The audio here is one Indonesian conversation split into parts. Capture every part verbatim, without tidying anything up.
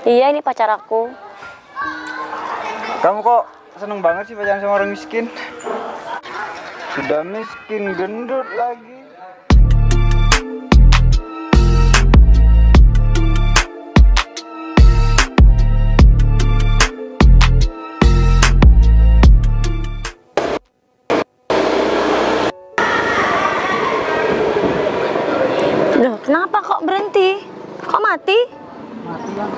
Iya, ini pacar aku. Kamu kok seneng banget sih pacaran sama orang miskin? Sudah miskin, gendut lagi. Duh, kenapa kok berhenti? Kok mati? Mati kan?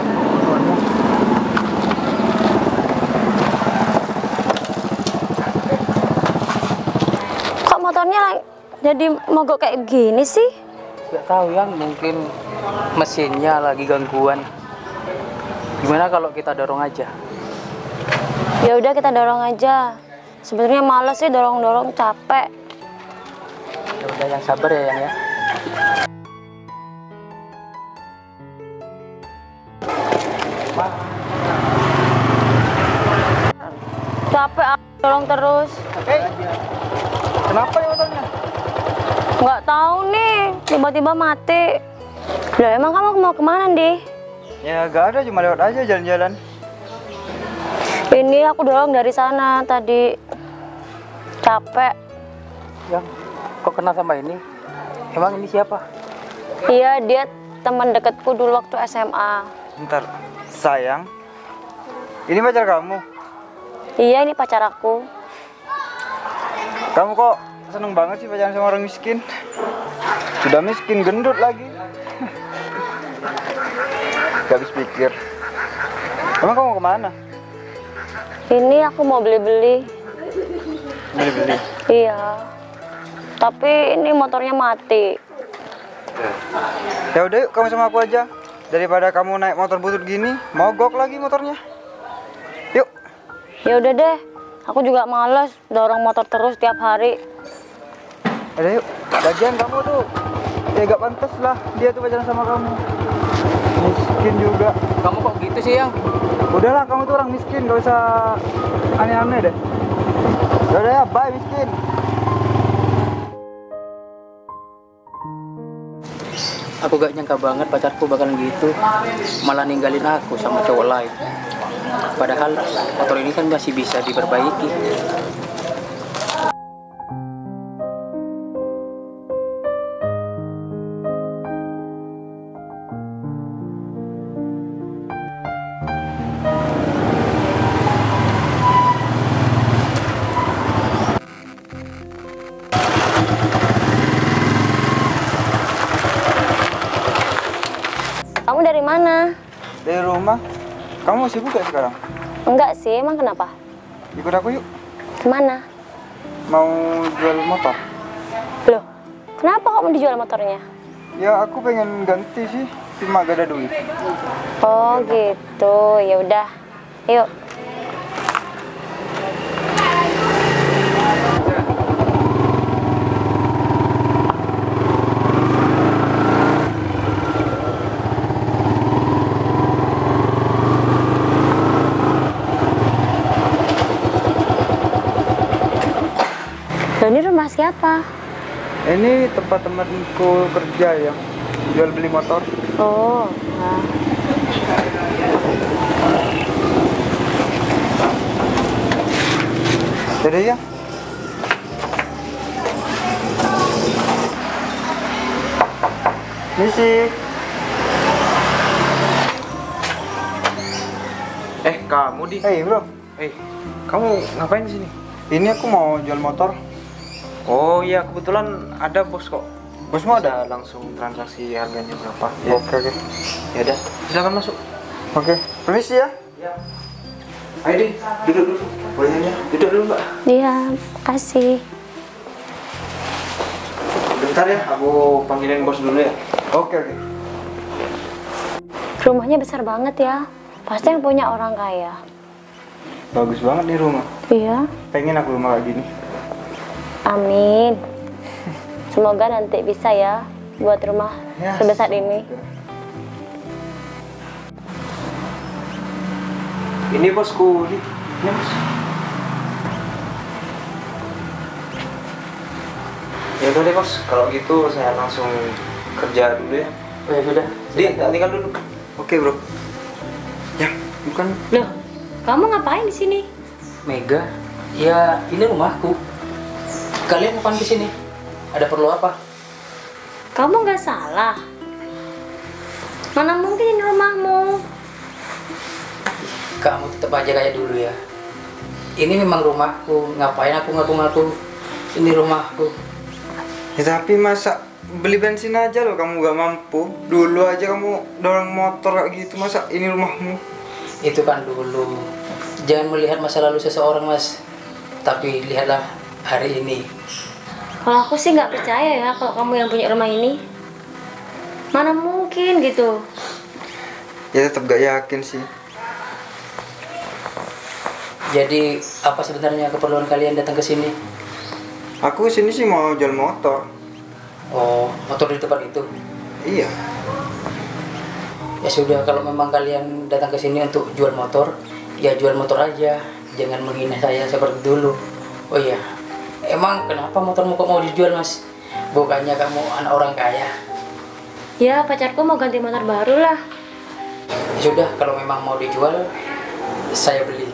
Kok motornya jadi mogok kayak gini sih? Gak tahu yang mungkin mesinnya lagi gangguan. Gimana kalau kita dorong aja? Ya udah kita dorong aja. Sebenarnya males sih dorong-dorong, capek. Ya udah yang sabar ya yang ya. Capek ah, dorong terus. Hei, kenapa ya motornya? Nggak tahu nih, tiba-tiba mati. Lah emang kamu mau kemana, Di? Ya gak ada, cuma lewat aja jalan-jalan. Ini aku dorong dari sana tadi. Capek. Yang kok kenal sama ini? Emang ini siapa? Iya, dia teman dekatku dulu waktu S M A. Bentar, sayang. Ini pacar kamu? Iya, ini pacar aku. Kamu kok seneng banget sih pacaran sama orang miskin? Sudah miskin, gendut lagi. Gak habis pikir. Emang kamu kemana? Ini aku mau beli-beli. Beli-beli? Iya. Tapi ini motornya mati. Ya udah yuk, kamu sama aku aja. Daripada kamu naik motor butut gini, mogok lagi motornya. Yuk. Ya udah deh. Aku juga males dorong motor terus tiap hari. Udah yuk. Lagian kamu tuh ya gak pantas lah dia tuh pacaran sama kamu. Miskin juga. Kamu kok gitu sih yang? Udahlah, kamu tuh orang miskin, gak usah aneh-aneh deh. Udah ya, bye miskin. Aku gak nyangka banget pacarku bakalan gitu. Malah ninggalin aku sama cowok lain. Padahal motor ini kan masih bisa diperbaiki. Kamu dari mana? Dari rumah. Kamu sibuk gak sekarang? Enggak sih, emang kenapa? Ikut aku yuk. Kemana? Mau jual motor. Loh, kenapa kok mau dijual motornya? Ya aku pengen ganti sih, cuma gak ada duit. Oh gitu, ya udah. Yuk. Loh, ini rumah siapa? Ini tempat temanku kerja yang jual beli motor. Oh, nah. Jadi ya. Misi. Eh, kamu di? Hey bro, Eh, kamu ngapain di sini? ini aku mau jual motor. Oh iya, kebetulan ada bos kok. Bosmu ada? Bisa langsung transaksi harganya berapa? Ya. Oke oke. Ya udah, silakan masuk. Oke, permisi ya. Ya. Ayo di, duduk dulu. Boleh ya? Duduk dulu, Mbak. Iya, makasih. Bentar ya, aku panggilin bos dulu ya. Oke oke. Rumahnya besar banget ya. Pasti yang punya orang kaya. Bagus banget nih rumah. Iya. Pengen aku rumah kayak gini. Amin. Semoga nanti bisa ya buat rumah Ya, sebesar ini. Ini bosku, ini. Ini bos. Ya udah deh bos, kalau gitu saya langsung kerja dulu ya. Oh ya sudah. Di, tinggal dulu. Oke bro. Ya, bukan. Loh, kamu ngapain di sini? Mega, ya ini rumahku. Kalian ngapain ke sini? Ada perlu apa? Kamu nggak salah. Mana mungkin ini rumahmu? Kamu tetap aja kayak dulu ya. Ini memang rumahku. Ngapain aku ngaku-ngaku ini rumahku? Ya tapi masa beli bensin aja loh kamu gak mampu. Dulu aja kamu dorong motor kayak gitu, masa ini rumahmu? Itu kan dulu. Jangan melihat masa lalu seseorang, Mas. Tapi lihatlah hari ini. Kalau aku sih nggak percaya ya kalau kamu yang punya rumah ini. Mana mungkin gitu. Ya tetap gak yakin sih. Jadi apa sebenarnya keperluan kalian datang ke sini? Aku sini sih mau jual motor. Oh, motor di tempat itu. Iya. Ya sudah, kalau memang kalian datang ke sini untuk jual motor, ya jual motor aja. Jangan menghina saya seperti dulu. Oh iya, emang kenapa motormu kok mau dijual, Mas? Bukannya kamu anak orang kaya? Ya pacarku mau ganti motor baru lah. Ya sudah, kalau memang mau dijual, saya beli.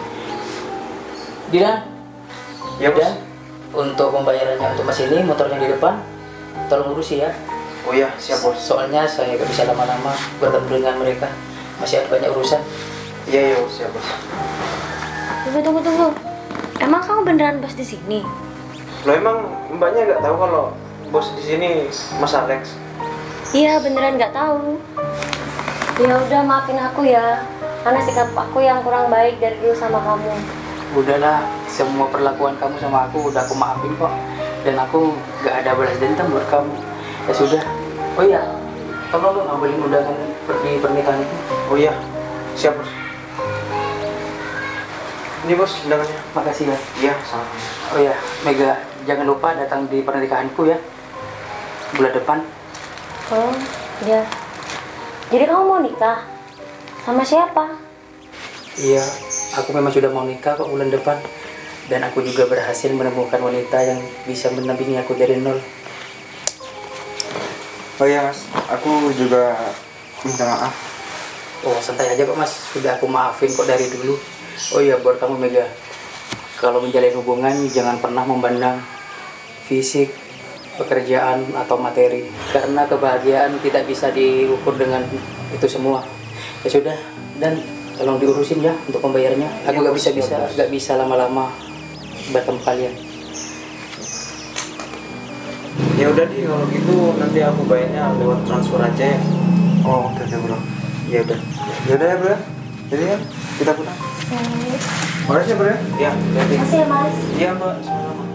Dilan? Ya, Bos. Dan untuk pembayarannya untuk Mas ini, motornya di depan, tolong urusi ya. Oh iya, siap bos. Soalnya saya gak bisa lama-lama bertemu dengan mereka. Masih ada banyak urusan. Iya iya bos, siap bos. Tunggu tunggu tunggu. Emang kamu beneran bos di sini? Lo emang mbaknya nggak tahu kalau bos di sini Mas Alex? Iya beneran nggak tahu. Ya udah maafin aku ya, karena sikap aku yang kurang baik dari dulu sama kamu. Udahlah, semua perlakuan kamu sama aku udah aku maafin kok. Dan aku gak ada balas dendam buat kamu. Ya sudah. Oh iya, tolong dong ambilin undangan di pernikahan itu. Oh iya, siap bos. Ini bos undangannya. Makasih ya. Iya, sama. Oh iya, Mega, jangan lupa datang di pernikahanku ya. Bulan depan. Oh iya. Jadi kamu mau nikah? Sama siapa? Iya, aku memang sudah mau nikah kok bulan depan. Dan aku juga berhasil menemukan wanita yang bisa mendampingi aku dari nol. Oh iya mas, aku juga minta maaf. Oh santai aja kok mas, sudah aku maafin kok dari dulu. Oh iya buat kamu Mega, kalau menjalin hubungan jangan pernah memandang fisik, pekerjaan atau materi. Karena kebahagiaan tidak bisa diukur dengan itu semua. Ya sudah, dan tolong diurusin ya untuk pembayarannya. Aku Ya, gak bos, bisa ya, bisa bos. gak bisa lama-lama bertemu kalian. Ya udah di kalau gitu nanti aku bayarnya lewat transfer aja ya. Oh oke oke bro. Ya udah. Ya udah ya bro. Jadi ya kita pulang. Makasih ya bro. Ya, jadi. Makasih ya mas. Iya mbak, sama-sama.